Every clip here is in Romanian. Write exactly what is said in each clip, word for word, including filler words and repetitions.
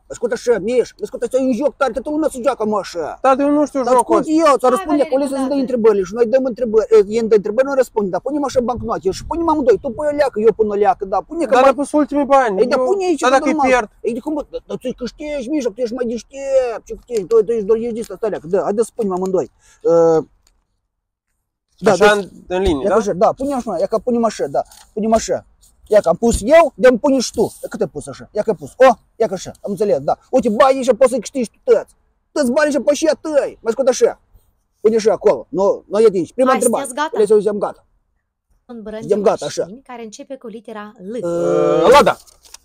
Ascultă așa, Miș, ascultă, ți-ai un joc tare, toată lumea se joacă, mă, așa. Dar eu nu știu jocul ăsta. Eu, ți-o răspunde acolo, să-ți dai întrebările și noi dăm întrebări, el dă întrebări, noi răspundem, dar punem așa bancnote și punem amândoi, tu pui o leacă, eu pun o leacă, da, pune că... Dar ai pus ultimii bani. Ei, dar pune aici, dar dacă îi pierd? Ei, de cum, dar tu câștigi, Mișa, tu ești mai deștept, ce câștigi, tu ești doar ești asta leacă, da, haideți să punem amândoi. Așa în linie, da? Da, punem așa, ia că punem așa, da, punem așa. Ia că am pus eu, de-am pune și tu. Cât ai pus așa? Ia că ai pus. O, ia că așa, am înțeles, da. Uite, banii și poți să-i câștigi tu tăți. Tăți banii și pe și tăi. Mai scot așa. Pune așa, acolo. Nu, nu e din. Prima întrebare. Le să zicem gata. Un brand zicem gata, așa. Care începe cu litera L. Lada.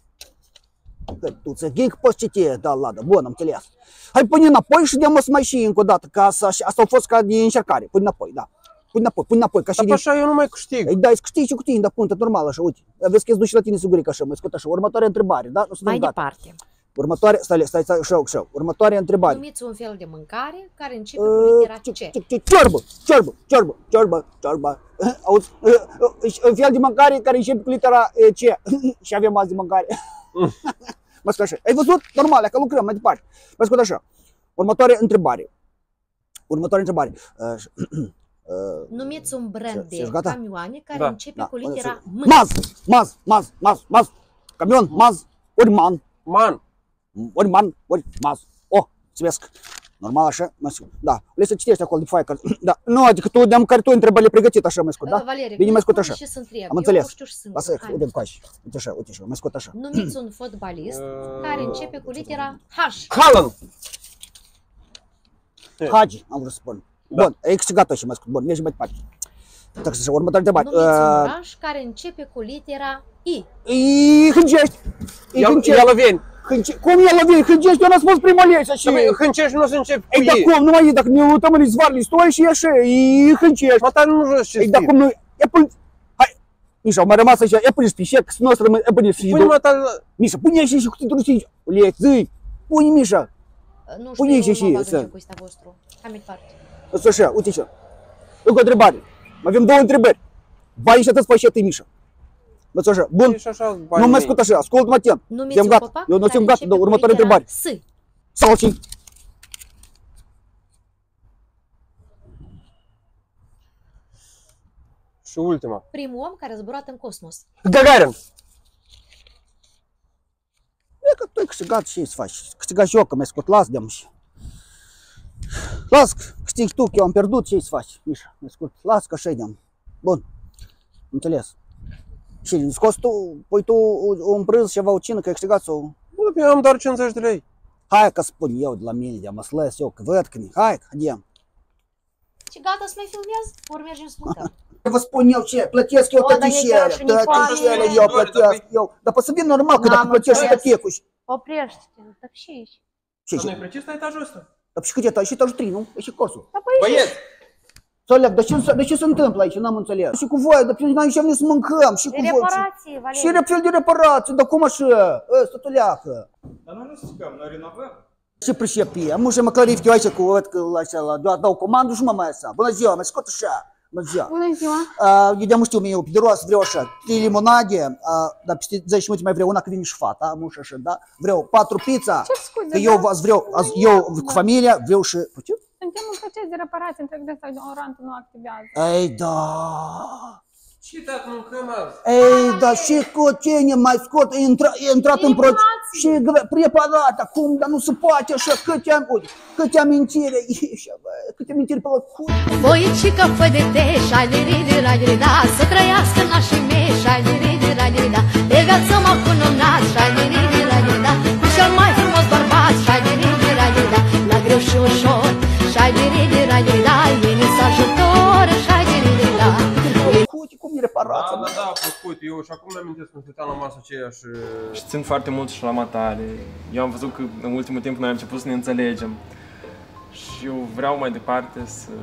Tu ți ghei că poți citi, da, Lada. Bun, am înțeles. Hai, pune înapoi și dăm-o să mai și încă o dată, ca să, asta a fost ca de încercare. Pune înapoi, da. Pune înapoi, pune înapoi, ca și din... așa eu nu mai câștig. Ei, da, îți câștigi și cu tine, dar punte, normal, așa, uite. Vezi că îți duci la tine siguric, așa, mai scot așa. Următoarea întrebare, da? Nu mai departe. Următoare, stai, stai, stai, așa, așa. Următoarea întrebare. Numiți un fel de mâncare care începe cu litera C. Ciorbă, ciorbă, ciorbă, ciorbă, ciorbă. Auzi, un fel de mâncare care începe cu litera C. Și avem azi de mâncare. Mă scot așa. Ai văzut? Normal, că lucrăm mai departe. Mă scot așa. Următoarea întrebare. Următoarea întrebare. Uh, Numiți un brand de camioane care da, începe da, cu litera M. Maz, maz, maz, maz, maz. Camion, maz, ori man. Man. Ori man, ori maz. Oh, mulțumesc. Normal așa, mă scot. Da, le să citești acolo de foaie. Da, nu, adică tu de-am care tu întrebările pregătit așa, mă scot, da? Valerie, bine, mă scot așa. Am înțeles. Lasă, uite încoace. Uite așa, uite așa, mă scot așa. Numiți un fotbalist care începe cu litera H. Haaland. Hagi, am vrut să spun. Da. Bun, ai câștigat-o și mă scot. Bun, mergem mai departe. Так să următoarea întrebare. Numiți un oraș care începe cu litera I. I Hâncești. Ialoveni. Cum Ialoveni? Hâncești, eu n-am spus prima lege și... Hâncești nu o să încep cu ei. Ei, dar cum? Numai e, dacă ne uităm în izvoarele istoriei și e așa, I Hâncești. Mă, dar nu știu ce ei, dar cum nu... E până... Hai, Mișa, au mai rămas așa, e până și pișec, să nu o să rămâne, e până și... Pune mă, dar... Mișa, pune și și cu titlul și... Le, zi, pune Mișa. Nu știu, eu nu mă cu ăsta vostru. Hai mai departe. Așa, uite așa. Încă o întrebare. Mai avem două întrebări. Banii și atât faci și atât, Mișa. Văd așa. Bun. Nu mai scot așa. Ascult-mă atent. Numiți un copac eu nu sunt gata. Următoarea întrebare. S. Salcii. Și ultima. Primul om care a zburat în cosmos. Gagarin. E că tu ai câștigat și să faci. Câștigat și eu, că mi-ai scot. Las de-am și... Las, câștigi tu, că eu am pierdut, ce să faci, Mișa, mi-ai scot. Las, că așa de-am. Bun. Înțeles. Și scoți tu, pui tu un prânz, ceva, o cină, că ai câștigat sau... Eu am doar cincizeci de lei. Hai că spun eu de la mine, de-am mă slăs eu, că văd că mi... Hai, haidem. Și gata să mai filmez? Ori mergem să mâncăm. Vă spun eu ce, plătesc eu tătișele, tătișele eu plătesc eu. Dar poate să vin normal, că dacă plătești și tătecuși. Oprește-te, dar și aici. Ce ce? Dar nu-i precis la etajul ăsta? Dar și cât e etaj? Și etajul trei, nu? E și cursul. Băieți! Înțeleg, dar ce, de ce se întâmplă aici? N-am înțeles. Și cu voi, dar noi aici venit să mâncăm. Și cu voi. Reparații, Valerie. Și fel de reparații, dar cum așa? Ăsta tuleacă. Dar noi nu stricăm, noi renovăm. Ce pricepie? Am să mă clarific eu aici cu ăla, dau comandul și mă mai asta. Bună ziua, mă scot așa. Bună ziua. Bună ziua. Eu de-am știu, eu pideros, vreau așa, trei limonade, dar peste zece minute mai vreau una, că vine și fata, am și așa, da? Vreau patru pizza, că eu vreau, eu cu familia, vreau și... Suntem în proces de reparație, întreg de asta, orantul nu activează. Ei, da... Și dacă mâncăm azi? Ei, da, și cu tine mai scot, e intrat în proces... Și preparată, cum, dar nu se poate așa, câte, câte amintire, câte amintire pe la cur. Voicică fă de te, șaliri, ralirida, să trăiască nașii mei, șaliri, ralirida, de viață m-au cununat, șaliri, ralirida, cu cel mai frumos bărbat, șaliri, ralirida, la greu și ușor, șaliri, ralirida, veniți ajutor, șaliri, ralirida. Cum e reparația? Da, da, da, plăcut. Eu și acum mi-amintesc când stăteam la masă aceea și... Și țin foarte mult și la matale. Eu am văzut că în ultimul timp noi am început să ne înțelegem. Și eu vreau mai departe să...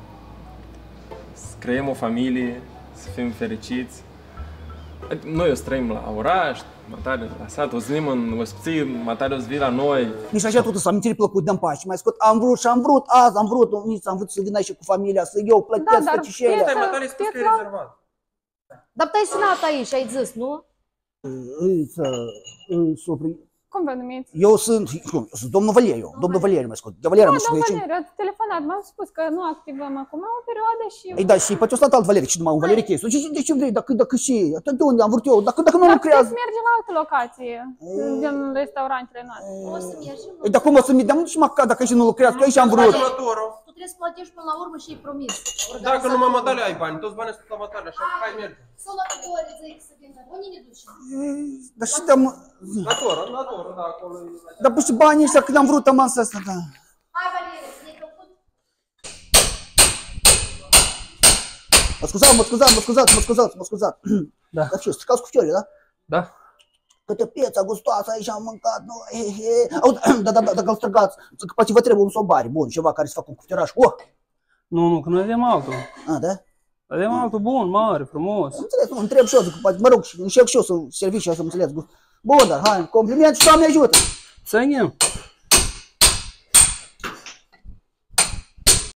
să creăm o familie, să fim fericiți. Noi o să trăim la oraș, matale la sat, o să venim în ospiție, matale o să vii la noi. Nici așa totul să amintiri plăcut de-mi pași. Mai scot, am vrut și am vrut, azi am vrut, nici am vrut să vin aici cu familia, să eu plătesc da, tăcișele. Stai, matale, spus că e rezervat. Dar tu ai sunat aici, ai zis, nu? Să... Supri... Cum vă numiți? Eu sunt, cum, sunt domnul Valeriu, domnul Valeriu, mă scot. De Valeriu mă Da, domnul Valeriu, ați telefonat, m-am spus că nu activăm acum o perioadă și... Ei, da, și poate o stat alt Valeriu, și numai un Valeriu Chesu. De, de ce vrei, dacă, dacă și, de unde am vrut eu, dacă, dacă nu Dar lucrează. puteți merge la altă locație, din restaurantele noastre. O să mergem. Ei, dar cum o să mi dăm și măcar dacă și nu lucrează, că aici am vrut. Tu trebuie să plătești până la urmă și ai promis. Dacă nu mă matale ai bani, toți banii sunt la matale, așa că hai merge. Sau la două ore zic să vină. Unde ne ducem? Dar și dăm, Natură, natură, da, acolo e... dar păi și banii ăștia când am vrut am asta, da. Hai, Valerie, ne-ai făcut. Mă scuzați, mă scuzați, mă scuzați, mă scuzați, mă scuzați. Da. Dar ce, stricați cu fiorii, da? Da. Câte pieța gustoasă aici am mâncat, nu, he, he. Au, da, da, da, dacă îl strigați, că poate vă trebuie un sobari bun, ceva care să facă un cufteraș. Oh! Nu, nu, că noi avem altul. A, da? Avem altul bun, mare, frumos. Am înțeles, nu, întreb și eu, zic, poate, mă rog, încerc și eu să servi și eu să înțeles. Bun, dar hai, compliment și Doamne ajută! Ținem.